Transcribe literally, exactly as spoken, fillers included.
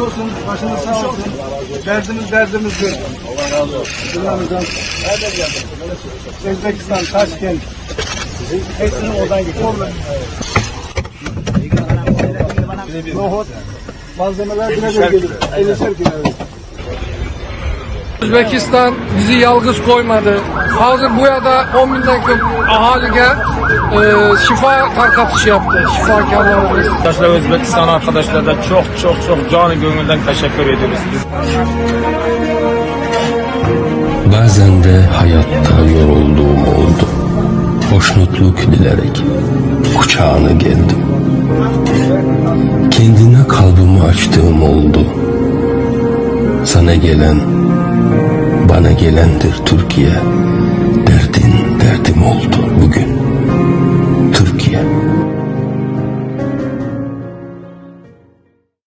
olsun, başınız sağ olsun. Derdimiz derdimizdir. Allah razı olsun. Nereden geldin? Özbekistan, Taşkent. Hepsini oradan gidiyor. Nohut, malzemeler bile gelir. elliser kilo. Özbekistan bizi yalnız koymadı. Hazır bu yada on binden çok ahaliye e, şifa tarkatışı yaptı. Şifakarlarımız. Arkadaşlar, Özbekistan arkadaşlar da çok çok çok canı gönülden teşekkür ediyoruz. Bazen de hayatta yorulduğum oldu. Hoşnutluk dilerek kucağına geldim. Kendine kalbimi açtığım oldu. Sana gelen, bana gelendir Türkiye. Derdin derdim oldu bugün.